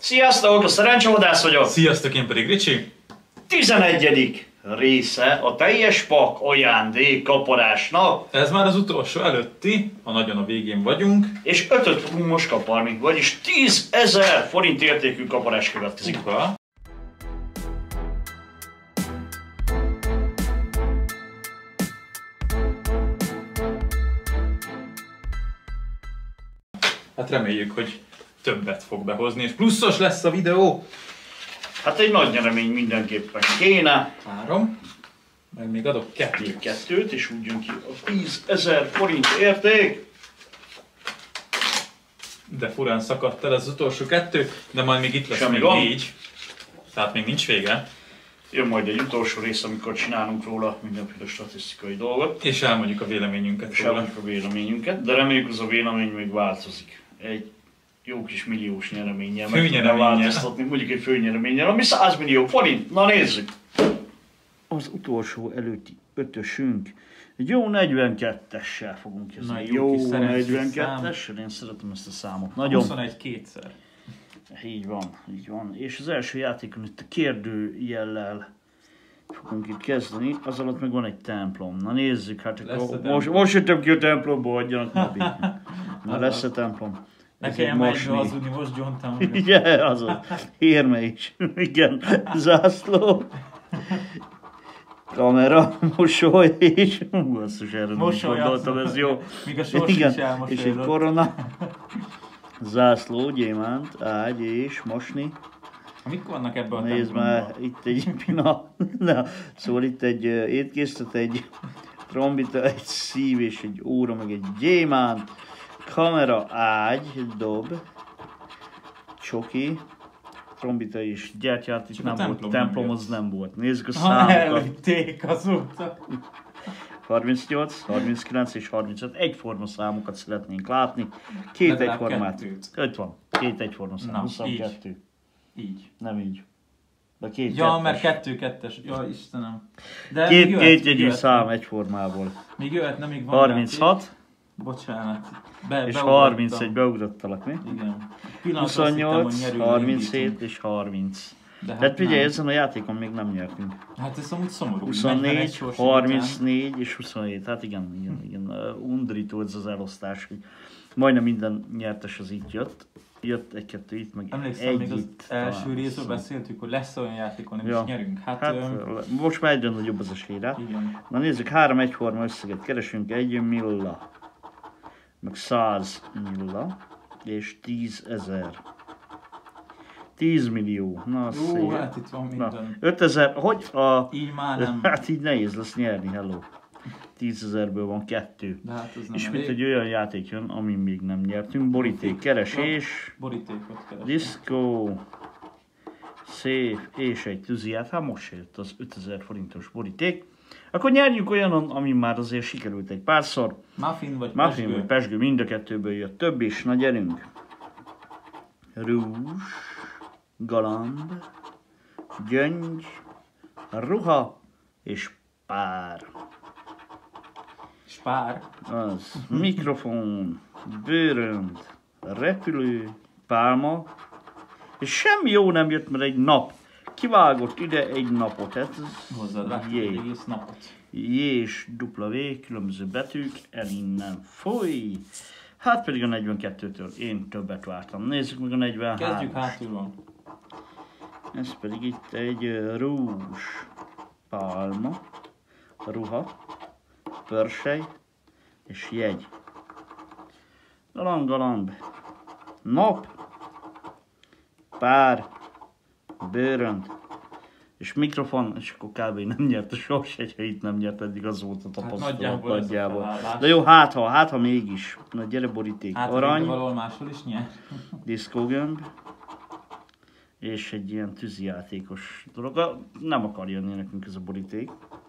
Sziasztok, a Szerencsevadász vagyok. Sziasztok, én pedig Ricsi. 11. része a teljes pak ajándék kaparásnak. Ez már az utolsó előtti, a nagyon a végén vagyunk. És 5-öt fogunk most kaparni, vagyis 10 000 forint értékű kaparás következik. Hát reméljük, hogy többet fog behozni, és pluszos lesz a videó. Hát egy nagy nyeremény mindenképpen kéne. 3, meg még adok 2. Kettőt, és úgy jön ki a 10 000 forint érték. De furán szakadt el az utolsó 2, de majd még itt lesz Semmi még gond. 4. Tehát még nincs vége. Jön majd egy utolsó rész, amikor csinálunk róla mindenféle statisztikai dolgot. És elmondjuk a véleményünket És róla. elmondjuk a véleményünket, de reméljük az a vélemény még változik. Egy jó kis milliós nyereménnyel meg tudnám változtatni, mondjuk egy főnyereménnyel, ami 100 millió forint. Na nézzük! Az utolsó előtti ötösünk egy jó 42-essel fogunk jönni. Jó 42-essel, én szeretem ezt a számot. Nagyon. 21 kétszer. Így van, így van. És az első játékon itt a kérdőjellel fogunk itt kezdeni, az alatt meg van egy templom. Na nézzük, hát akkor most jöttem ki a templomból, adjanak napi. Na lesz a templom. Ne kelljen meghazudni, most gyontam. Igen, azaz. Érme is. Igen, zászló. Kamera, mosoly és... Basszus, erre nem gondoltam, ez jó. Míg a sors igen, is elmosolyodott. és egy korona. Zászló, gyémánt, ágy és mosni. Mik vannak ebben a nézd már, itt egy szóval itt egy étkészlet, egy trombita, egy szív és egy óra, meg egy gyémánt, kamera, ágy, dob, csoki, trombita és gyertyát, itt nem volt, templom az nem volt. Nézzük a számokat. Elvitték azóta. 38, 39 és 35 egyforma számokat szeretnénk látni. Két egyformát. 50. Két egyforma szám. 22. Így. Nem így. De két ja, kettes. mert 2-2-es. Ja, Istenem. De két jegyű szám egyformából. Még jöhet, nem még van. 36. Játék. Bocsánat. És 31 beugrottalak, mi? Igen. 28, 37 és 30. Tehát figyelj, ezen a játékon még nem nyertünk. Hát ez amúgy szomorú. 24, 34 és 27. Hát igen. Undorító ez az elosztás, hogy majdnem minden nyertes az itt jött. Jött egy-kettő itt, meg emlékszem, egy még az itt. első részről beszéltük, hogy lesz olyan játékon, nem is nyerünk. Hát most már egyre nagyobb az esély rá. Igen. Na nézzük, 3 egyforma összeget keresünk, 1 milla, meg 100 milla, és 10 000. 10 millió. Na, jó, hát itt van minden. Na, 5000, hogy a... Így már nem. Hát így nehéz lesz nyerni, hello. 10 000-ből van 2. De hát ez nem és elég. mint egy olyan játék jön, amin még nem nyertünk. Boríték, keresés. Borítékot keresés. Disco. Szép. És egy tűziját. Hát most jött az 5000 forintos boríték. Akkor nyerjünk olyanon, ami már azért sikerült egy párszor. Muffin vagy Muffin vagy pesgő, mind a kettőből jött több is. Na gyerünk. Rúzs. Galamb. Gyöngy. Ruha. És pár. Spár. Az. Mikrofon. Bőrönd. Repülő. Pálma. És semmi jó nem jött, mert egy nap. Kivágott ide egy napot. Ez hozzád vágtad egy egész napot. J és W, különböző betűk, el innen foly. Hát pedig a 42-től én többet vártam. Nézzük meg a 43. Kezdjük hátulról. Ez pedig itt egy rúzs, pálma, ruha, pörsely és jegy. Galamb, nap, pár, bőrönd, és mikrofon, és akkor kb. Nem nyert a sors, hogyha itt nem nyert, eddig az volt a tapasztalat nagyjából. De jó, hát ha mégis. Na gyere boríték, hát, arany, valahol máshol is nyer. diszkógömb, és egy ilyen tűzijátékos dolog. Nem akar jönni nekünk ez a boríték.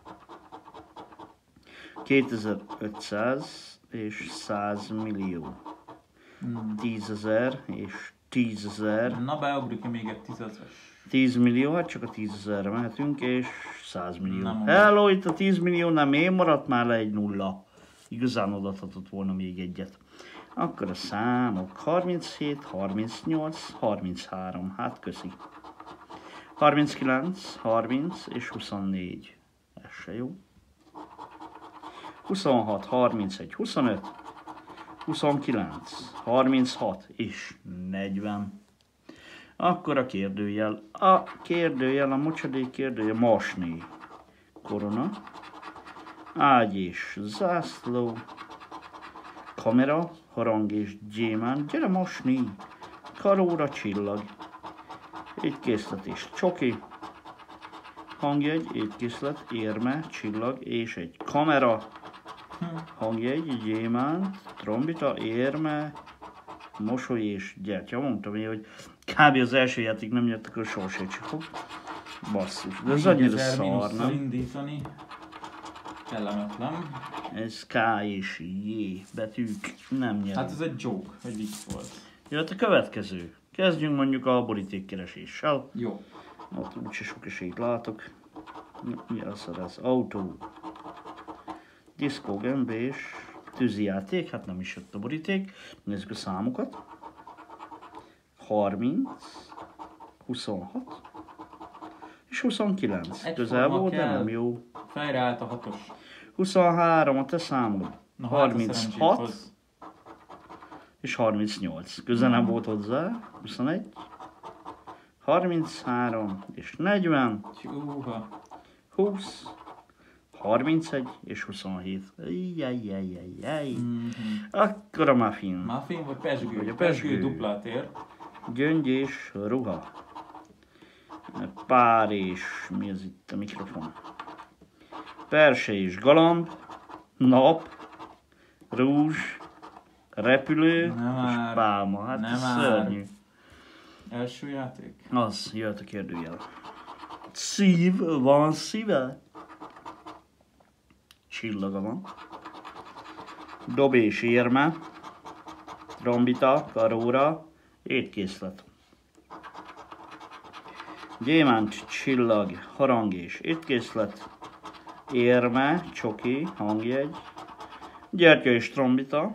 2500 és 100 millió. 10 000 és 10 000. Na beugrik még egy 10 000-es. 10 millió, hát csak a 10 000-re mehetünk, és 100 millió. Nem hello, itt a 10 millió, nem én maradt már le egy nulla. Igazán odaadhatott volna még egyet. Akkor a számok 37, 38, 33. Hát köszi. 39, 30 és 24. Ez se jó. 26, 31, 25, 29, 36 és 40. Akkor a kérdőjel. A kérdőjel, a mocsadék kérdőjel mosni. Korona. Ágy és zászló. Kamera, harang és gyémánt. Gyere mosni. Karóra csillag. Étkészlet és csoki. Hangjegy, étkészlet, érme, csillag és egy kamera. Hangjegy, gyémánt, trombita, érme, mosoly és gyertya. Mondtam én, hogy kb. Az első játék nem jött, akkor sorsét csipog. Basszus, de ez annyira szar, nem? Indítani. Kellemetlen. Ez K és J betűk nem nyernek. Hát ez egy joke, egy vicc volt. Jöhet a következő. Kezdjünk mondjuk a borítékkereséssel. Jó. Ott úgyse sok esélyt látok. Mi az ez? Autó. Diszkó, gömbés. Tűzijáték, hát nem is jött a boríték. Nézzük a számokat. 30, 26 és 29. Közel volt, de nem jó. Fejreállt a 6-os. 23 a te számod. Na, 36 hát és 38. Közel nem volt hozzá. 21. 33 és 40. Húha. 20. 31 és 27. Jajjajjajjaj. Akkor a muffin. Muffin vagy pezsgő? Vagy a Pezsgő pezsgő. duplát ér. Gyöngy és ruha. Pár és... Mi az itt a mikrofon? Perse és galamb. Nap. Rúzs. Repülő. Nem És már. pálma. Hát Nem ez már. szörnyű. Első játék? Az, jöhet a kérdőjel. Szív, van szíve? Csillaga van. Dob és érme. Trombita, karóra, étkészlet. Gyémánt, csillag, harang és étkészlet. Érme, csoki, hangjegy. Gyertya és trombita.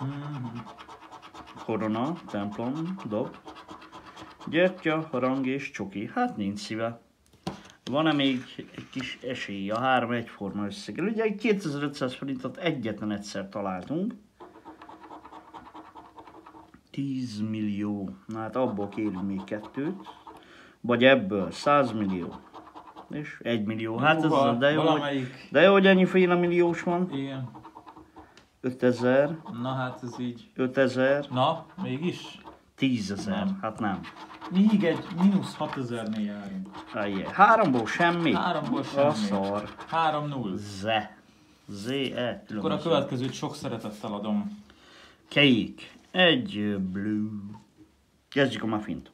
Korona, templom, dob. Gyertya, harang és csoki. Hát nincs szíve. Van-e még egy kis esély a 3 egyforma összeggel? Ugye 2500 forintot egyetlen egyszer találtunk. 10 millió. Na hát abból kérünk még 2. Vagy ebből 100 millió. És 1 millió. Hát ez de jó, hogy ennyi féle milliós van. Igen. 5000. Na hát ez így. 5000. Na, mégis? 10 000. Nem. Hát nem. Még egy mínusz 6000-nél járunk. Ajjaj. 3-ból semmi. 3-ból semmi. A szar. 3-0. Ze. Z-E. Akkor a következőt sok szeretettel adom. Kék. Egy blue. Kezdjük a muffint.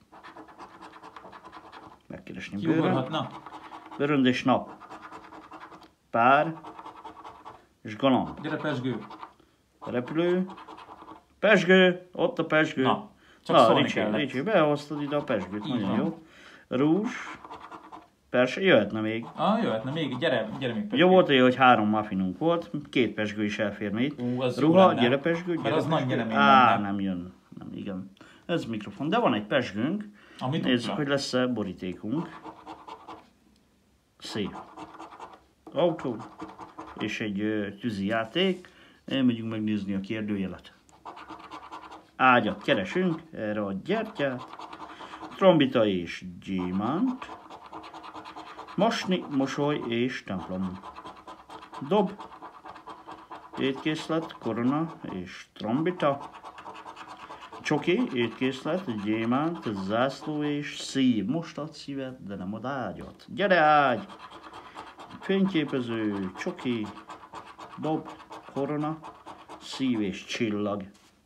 Megkeresni bőrön. Kiugorhatna? Bőrönd és nap. Pár. És galamb. Gyere pezsgő. Repülő. Pesgő. Ott a pesgő. Na, csak szólni kellett. Ricsi, behoztad ide a pesgőt. Így Nagyon van. jó. Rúzs. Persze, jöhetne még. Jöhetne még. Gyere még pezsgő. Jó volt, hogy 3 muffinunk volt. 2 pesgő is elférne itt. Az jó Ruha, lenne. gyere pesgő. Mert az nagy nyeremény Á, lenne. nem jön. Nem, igen. Ez mikrofon. De van egy pesgőnk. Ami Nézzük, dupla. hogy lesz-e borítékunk. Szép. Autó. És egy tűzi játék. Elmegyünk megnézni a kérdőjelet. Ágyat keresünk. Erre a gyertyát. Trombita és gyémánt. Mosni, mosoly és templom. Dob. Étkészlet, korona és trombita. Csoki, étkészlet, gyémánt, zászló és szív. Most ad szívet, de nem ad ágyat. Gyere ágy! Fényképező, csoki, dob, korona, szív és csillag.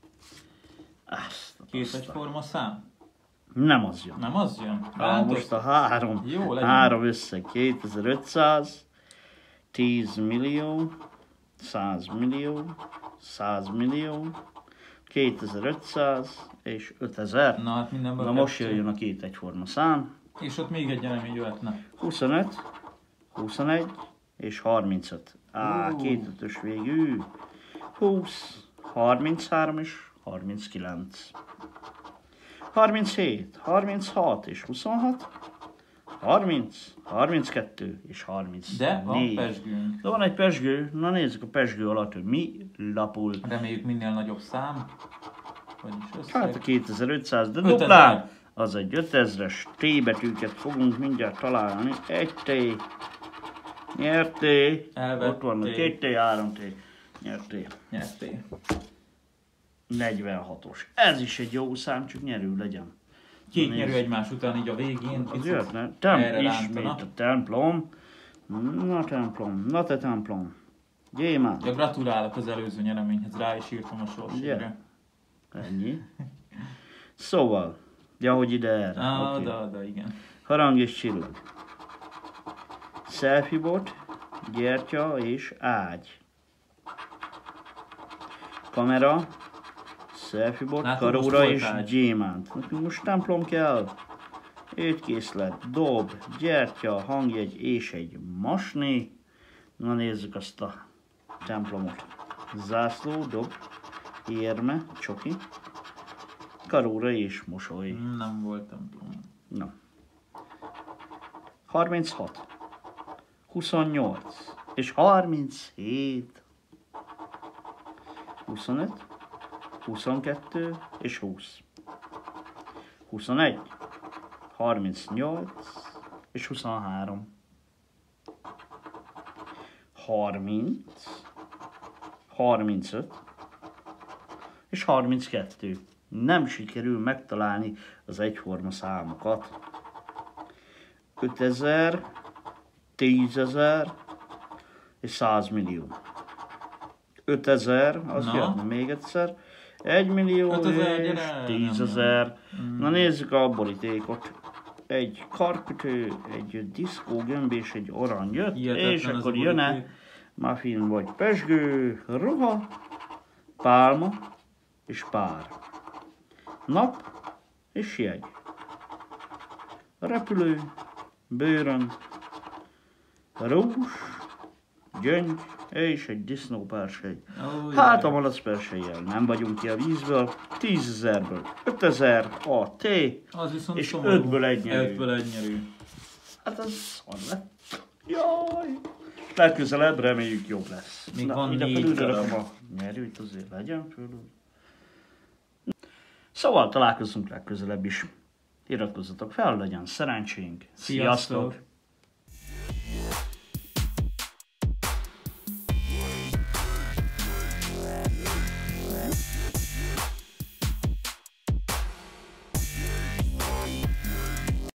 Két egyforma szám? Nem az jön. Nem az jön? Most a 3. Jó, legyen. 3 összeg 2500, 10 millió, 100 millió, 100 millió, 2500 és 5000. Na hát mindenből Na most kettő. jöjjön a 2 egyforma szám. És ott még egy nyeremény jöhetne. 25, 21 és 35. 2 ötös végű. 20, 33 és 39, 37, 36 és 26, 30, 32 és 34. De a pezsgőnk. De van egy pezsgő, na nézzük a pezsgő alatt, hogy mi lapul. Reméljük minél nagyobb szám. Vagyis összeg. Hát a 2500, de 5000. duplán az egy 5000-es T betűket fogunk mindjárt találni. Egy T, nyerté, ott van a 2 T, 3 T, nyerté. Nyertél. 46-os. Ez is egy jó szám, csak nyerő legyen. Két nyerő egymás után így a végén. Az Picit jöhetne. erre Ismét rántana. a templom. Na te templom. Gyémánt. Ja, gratulálok az előző nyereményhez, rá is írtam a sorsjegyre. Ennyi. Szóval, ja, hogy ide erre. Ah, Oké. de igen. Harang és csillag. Selfiebot, gyertya és ágy. Kamera, selfiebot, Látod, most karóra volt és ágy. gyémánt. Nekünk most templom kell. Étkészlet, dob, gyertya, hangjegy és egy masné. Na nézzük azt a templomot. Zászló, dob, érme, csoki, karóra és mosoly. Nem volt templom. Na. 36, 28 és 37, 25, 22 és 20, 21, 38 és 23, 30, 35 és 32. Nem sikerül megtalálni az egyforma számokat. 5000, 10.000 és 100 millió. 5000, az Na. jön még egyszer. 1 millió 5000, és gyere, 10.000. Na nézzük a borítékot. Egy karkötő, egy diszkógömb és egy arany jött, Hihetetlen és ez a akkor jön-e boríték. muffin vagy pezsgő, ruha, pálma és pár. Nap és jegy. Repülő, bőrönd, rúzs, gyöngy és egy disznópársely. Hát a malacperselyjel nem vagyunk ki a vízből, 10.000-ből 5000 a T, Az viszont és szomorú. 5-ből 1 nyerő. 5-ből 1 nyerő. Hát az szar lett. Jaj! Legközelebb reméljük jobb lesz. Még van ide 4 felülre darab. rakom a nyerőt, azért legyen fölül. Szóval találkozunk legközelebb is. Iratkozzatok fel, legyen szerencsénk. Sziasztok! Sziasztok.